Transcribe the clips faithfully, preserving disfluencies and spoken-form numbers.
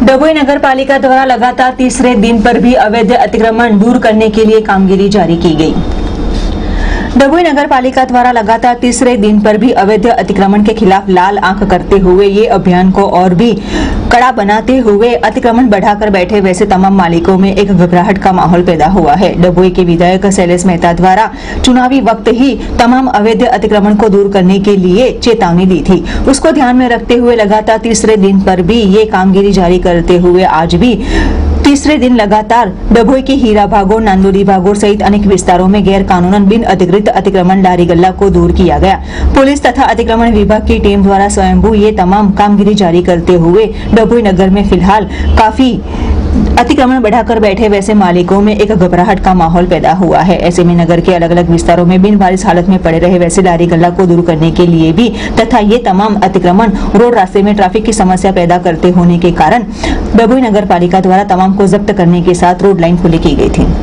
डभोई नगर पालिका द्वारा लगातार तीसरे दिन पर भी अवैध अतिक्रमण दूर करने के लिए कामगिरी जारी की गई। डभोई नगर पालिका द्वारा लगातार तीसरे दिन पर भी अवैध अतिक्रमण के खिलाफ लाल आंख करते हुए ये अभियान को और भी कड़ा बनाते हुए अतिक्रमण बढ़ाकर बैठे वैसे तमाम मालिकों में एक घबराहट का माहौल पैदा हुआ है। डभोई के विधायक शैलेश मेहता द्वारा चुनावी वक्त ही तमाम अवैध अतिक्रमण को दूर करने के लिए चेतावनी दी थी। उसको ध्यान में रखते हुए लगातार तीसरे दिन पर भी ये कामगिरी जारी करते हुए आज भी तीसरे दिन लगातार डभोई के हीरा भागोर, नांदोली भागोर सहित अनेक विस्तारों में गैर कानूनन बिन अधिकृत अतिक्रमण लारी गल्ला को दूर किया गया। पुलिस तथा अतिक्रमण विभाग की टीम द्वारा स्वयंभू ये तमाम कामगिरी जारी करते हुए डभोई नगर में फिलहाल काफी अतिक्रमण बढ़ाकर बैठे वैसे मालिकों में एक घबराहट का माहौल पैदा हुआ है। ऐसे में नगर के अलग अलग विस्तारों में बिन बारिश हालत में पड़े रहे वैसे लारी गल्ला को दूर करने के लिए भी तथा ये तमाम अतिक्रमण रोड रास्ते में ट्रैफिक की समस्या पैदा करते होने के कारण डभोई नगर पालिका द्वारा तमाम को जब्त करने के साथ रोड लाइन खुली की गई थी।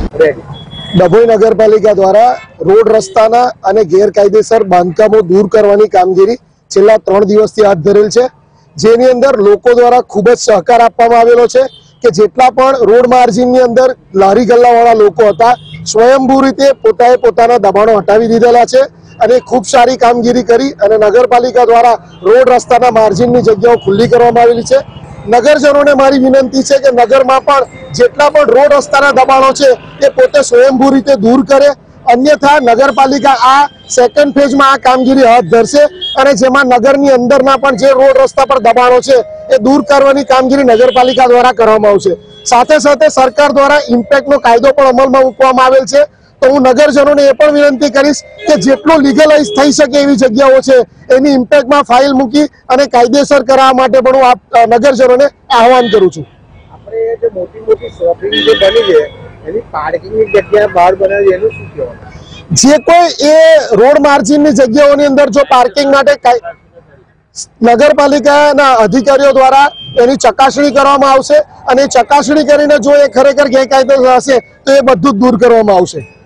डभोई नगर पालिका द्वारा रोड रस्ताना अने गैरकायदेसर बांधकामो दूर करवानी कामगीरी छेल्ला त्रण दिवसथी हाथ धरेल छे, जेनी अंदर लोको द्वारा खूब ज सहकार आपवामां आवेलो छे કે જેટલા પણ રોડ માર્જિનની અંદર લારી ગલ્લાવાળા લોકો હતા સ્વયંભૂ રીતે પોતાએ પોતાના દબાણો હટાવી દીધેલા છે અને ખૂબ સારી કામગીરી કરી અને નગરપાલિકા દ્વારા રોડ રસ્તાના માર્જિનની જગ્યાઓ ખુલ્લી કરવામાં આવેલી છે। નગરજનોને મારી વિનંતી છે કે નગરમાં પણ જેટલા પણ રોડ રસ્તાના દબાણો છે એ પોતે સ્વયંભૂ રીતે દૂર કરે, अन्यथा नगरपालिका आ सेकंड फेज में आ कामगीरी हाथ धरशे अने जेमां नगरनी अंदरना पण जे रोड रस्ता पर दबाणो छे ए दूर करवानी कामगीरी नगरपालिका द्वारा करवामां आवशे। साथे साथे सरकार द्वारा इम्पेक्टनो कायदो पण अमलमां मूकवामां आवेल छे। तो हूँ नगरजनोने ए पण विनंती करीश के जेटलो लीगलाइज थई शके एवी जग्याओ छे एनी इम्पेक्टमां फाइल मूकी अने कायदेसर करावा माटे पण हूँ आ नगरजनोने आह्वान करूं छुं। आपणे जे मोटी मोटी शॉपिंग जे बनी छे एनी पार्किंगनी जग्या बहार बनावी एनुं शुं कहेवाय? जे कोई ए रोड मार्जिननी जग्याओनी अंदर जो पार्किंग माटे नगरपालिकाना अधिकारीओ द्वारा एनी चकासणी करवामां आवशे अने चकासणी करीने जो ए खरेखर गैरकायदेसर हशे तो ए बधुं दूर करवामां आवशे।